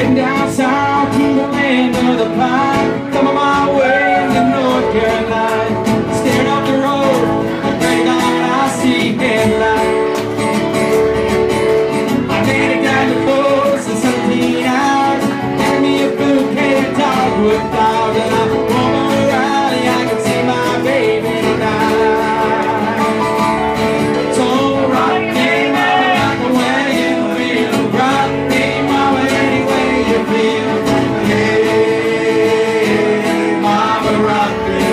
Heading down south to the land of the pine, coming my way into North Carolina. Staring up the road, praying God I see headlight. I made it down the coast in 17 hours. Gave me a bouquet of dogwood flowers, and I'm walking around and I can see my baby tonight. So rock me, mama, like a wagon wheel. Rock me, mama, any way you feel. Hey, mama, rock me.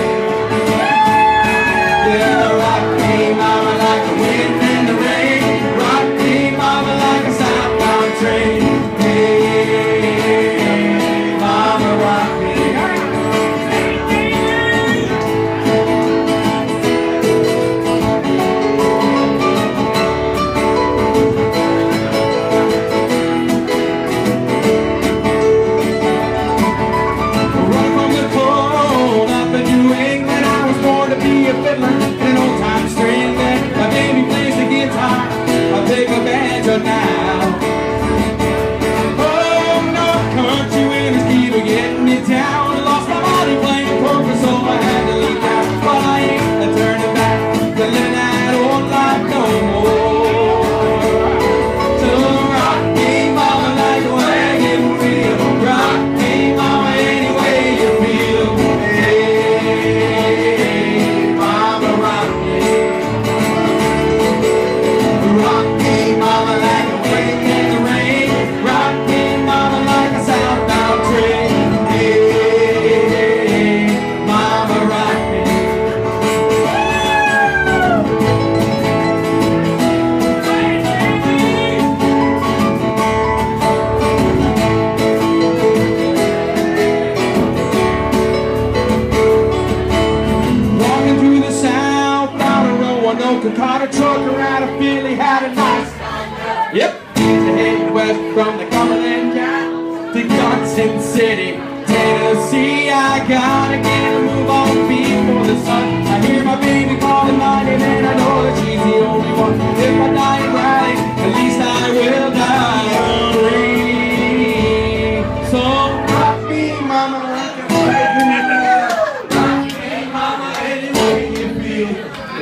Yeah, rock me, mama, like the wind and the rain. Rock me, mama, like a southbound train. Hey, mama, rock me. Running from the cold up in New England, I was born to be a fiddler in an old-time string band. My baby plays the guitar, I take a banjo now. Oh, no country winds keep getting me down. I lost my body playing poker, so I had to leave now. But I ain't turning back to live that old life no more. So rock me, mama, like a wagon wheel. Rock me, mama, any way you feel. Hey, mama, rock me. Rock me, mama, like a wind in the rain. Rock me, mama, like a southbound train. Hey, mama, rock me. Walking through the south, down a Roanoke, caught a trucker out of Philly, had a nice time. Yep, heading west from the Cumberland Gap to Johnson City, Tennessee. I gotta get a move on before the sun. I hear my baby calling my name, and I know that she's the only one. If I die in rally, at least I will die free. So rock me, mama, like a wagon wheel. Rock me, mama, any way you feel.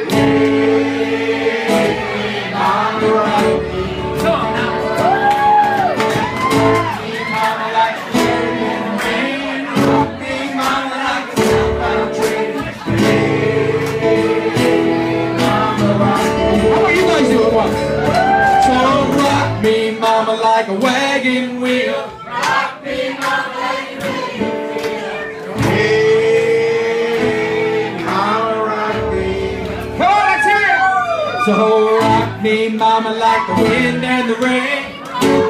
Hey, mama, rock me. Come on now. Rock me, mama, like a wagon in the rain. Rock me, mama, like a southbound train. Hey, mama, rock me. How about you guys do it once? So rock me, mama, like a wagon wheel. Rock me, mama, like a wagon wheel. Hey, mama, rock me. Come on, let's hear it. So rock me, mama, like the wind and the rain.